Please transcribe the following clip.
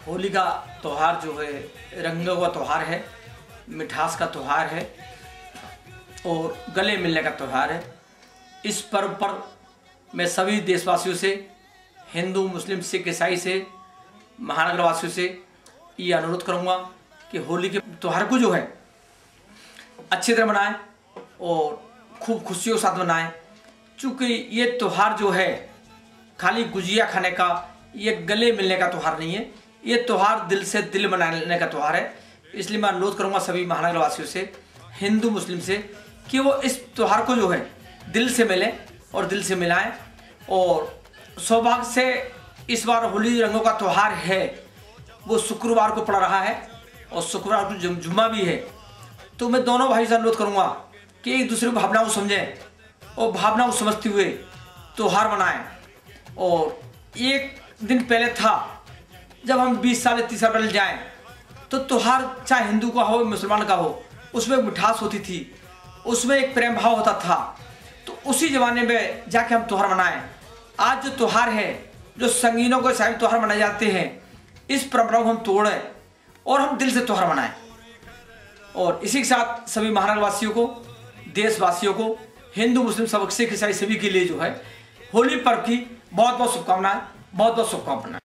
होली का त्यौहार जो है रंगों का त्यौहार है, मिठास का त्यौहार है और गले मिलने का त्यौहार है। इस पर्व पर मैं सभी देशवासियों से, हिंदू, मुस्लिम, सिख, ईसाई से, महानगर वासियों से ये अनुरोध करूँगा कि होली के त्यौहार को जो है अच्छी तरह मनाएं और खूब खुशियों के साथ मनाएं। चूँकि ये त्यौहार जो है खाली गुजिया खाने का, ये गले मिलने का त्यौहार नहीं है, ये त्यौहार दिल से दिल मनाने का त्यौहार है। इसलिए मैं अनुरोध करूँगा सभी महानगर वासियों से, हिंदू मुस्लिम से, कि वो इस त्यौहार को जो है दिल से मिलें और दिल से मिलाएं। और सौभाग्य से इस बार होली रंगों का त्यौहार है वो शुक्रवार को पड़ रहा है और शुक्रवार को जुम्मा भी है। तो मैं दोनों भाई से अनुरोध करूँगा कि एक दूसरे की भावनाओं को समझें और भावनाओं को समझते हुए त्यौहार मनाएं। और एक दिन पहले था जब हम 20 साल 30 साल पहले जाएं तो त्यौहार चाहे हिंदू का हो मुसलमान का हो, उसमें मिठास होती थी, उसमें एक प्रेम भाव होता था। तो उसी जमाने में जाके हम त्यौहार मनाएं। आज जो त्यौहार है, जो संगीनों के साथ त्यौहार मनाए जाते हैं, इस परंपरा को हम तोड़ें और हम दिल से त्यौहार मनाएं। और इसी के साथ सभी महानगर वासियों को, देशवासियों को, हिंदू मुस्लिम सब, सिख ईसाई सभी के लिए जो है होली पर्व की बहुत बहुत शुभकामनाएं, बहुत बहुत शुभकामनाएं।